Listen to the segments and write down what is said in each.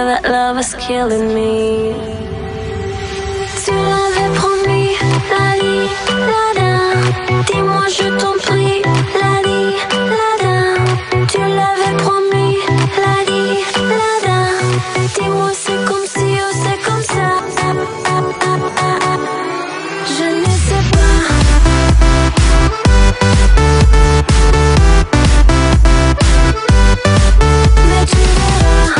fear that love is killing me. Tu l'avais promis, lali, lada. Dis-moi je t'en prie, lali, lada. Tu l'avais promis, lali, lada. Dis-moi c'est comme si ou c'est comme ça. Je ne sais pas. Mais tu verras.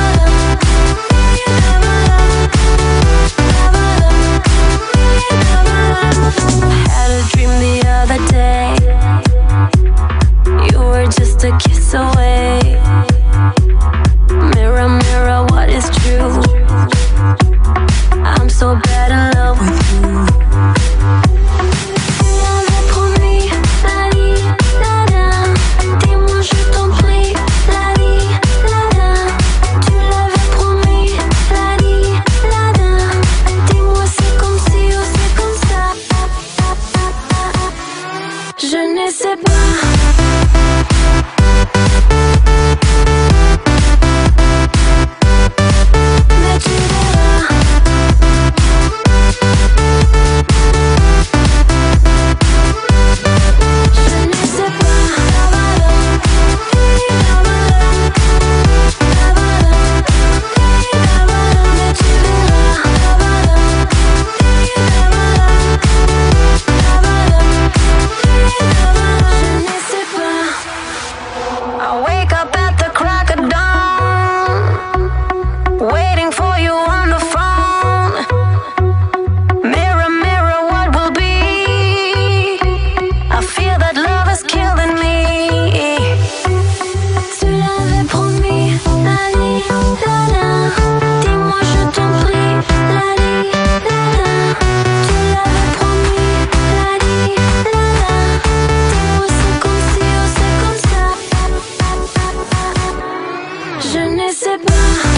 Had a dream the other day. You were just a kiss away. Mirror, mirror, what is true? I'm so bad in love with you. Tu l'avais promis, lali, lada. Dis-moi je t'en prie, lali, lada. Tu l'avais promis, lali, lada. Dis-moi c'est comme si ou c'est comme ça. Je ne sais pas. Mais tu verras. Je ne sais pas. Mais tu verras. Je ne sais pas. I wake up at the crack of dawn, waiting for you on the phone. Mirror, mirror, what will be? I feel that love is killing me. Tu l'avais promis, lali, lala. Dis-moi je t'en prie, lali, lala. Tu l'avais promis, lali, lala. Dis-moi c'est comme si ou c'est comme ça. Je ne sais pas.